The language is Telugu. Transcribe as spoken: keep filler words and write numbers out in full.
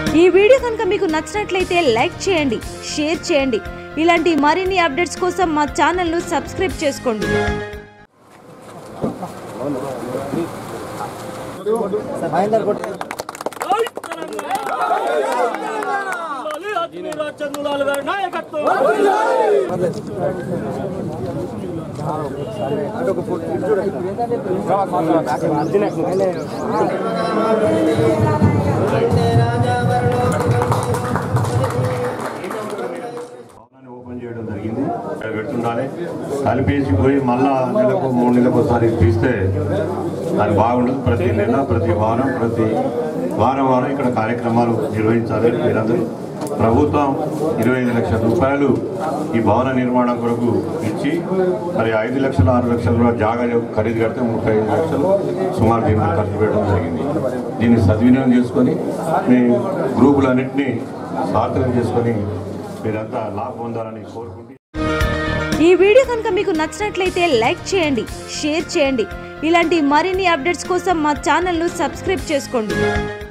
ఈ వీడియో కనుక మీకు నచ్చినట్లయితే లైక్ చేయండి, షేర్ చేయండి. ఇలాంటి మరిన్ని అప్డేట్స్ కోసం మా ఛానల్ను సబ్స్క్రైబ్ చేసుకోండి. ఓపెన్ చేయడం జరిగింది. పెడుతుండాలి కలిపేసి పోయి మళ్ళా నెలకు మూడు నెలలకు ఒకసారి తీస్తే అది బాగుండదు. ప్రతి నెల ప్రతి వారం ప్రతి వారం వారం ఇక్కడ కార్యక్రమాలు నిర్వహించాలి. మీరందరూ ప్రభుత్వం ఇరవై ఐదు లక్షల రూపాయలు ఈ భవన నిర్మాణం కొరకు ఇచ్చి మరి ఐదు లక్షల ఆరు లక్షల జాగా ఖరీదు కడితే ముప్పై ఐదు లక్షలు సుమారు దీని ఖర్చు పెట్టడం జరిగింది. దీన్ని సద్వినియోగం చేసుకొని మీ గ్రూపులన్నింటినీ సార్థకం చేసుకొని మీరంతా లాభం పొందాలని కోరుకుంటూ ఈ వీడియో కనుక మీకు నచ్చినట్లయితే లైక్ చేయండి, షేర్ చేయండి. ఇలాంటి మరిన్ని అప్డేట్స్ కోసం మా ఛానల్ను సబ్స్క్రైబ్ చేసుకోండి.